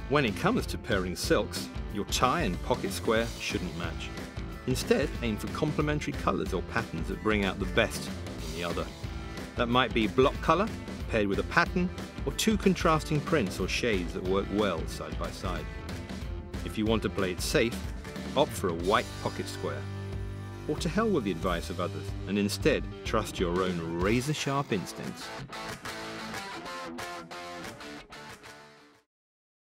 When it comes to pairing silks, your tie and pocket square shouldn't match. Instead, aim for complementary colours or patterns that bring out the best in the other. That might be block colour paired with a pattern, or two contrasting prints or shades that work well side by side. If you want to play it safe, opt for a white pocket square. Or to hell with the advice of others and instead trust your own razor-sharp instincts.